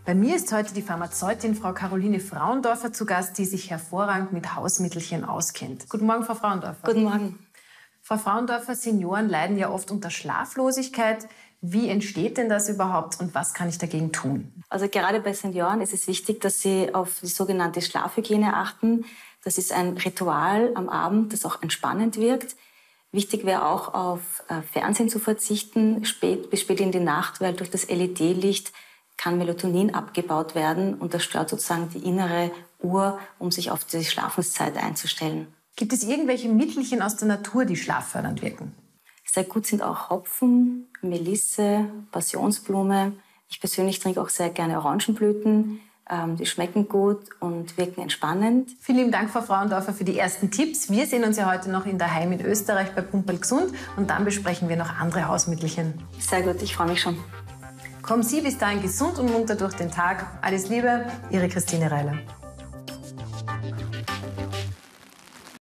Bei mir ist heute die Pharmazeutin Frau Caroline Frauendorfer zu Gast, die sich hervorragend mit Hausmittelchen auskennt. Guten Morgen, Frau Frauendorfer. Guten Morgen. Frau Frauendorfer, Senioren leiden ja oft unter Schlaflosigkeit. Wie entsteht denn das überhaupt und was kann ich dagegen tun? Also gerade bei Senioren ist es wichtig, dass sie auf die sogenannte Schlafhygiene achten. Das ist ein Ritual am Abend, das auch entspannend wirkt. Wichtig wäre auch, auf Fernsehen zu verzichten, bis spät in die Nacht, weil durch das LED-Licht kann Melatonin abgebaut werden und das stört sozusagen die innere Uhr, um sich auf die Schlafenszeit einzustellen. Gibt es irgendwelche Mittelchen aus der Natur, die schlaffördernd wirken? Sehr gut sind auch Hopfen, Melisse, Passionsblume. Ich persönlich trinke auch sehr gerne Orangenblüten. Die schmecken gut und wirken entspannend. Vielen lieben Dank, Frau Frauendorfer, für die ersten Tipps. Wir sehen uns ja heute noch in Daheim in Österreich bei Pumperl Gesund und dann besprechen wir noch andere Hausmittelchen. Sehr gut, ich freue mich schon. Kommen Sie bis dahin gesund und munter durch den Tag. Alles Liebe, Ihre Christine Reiler.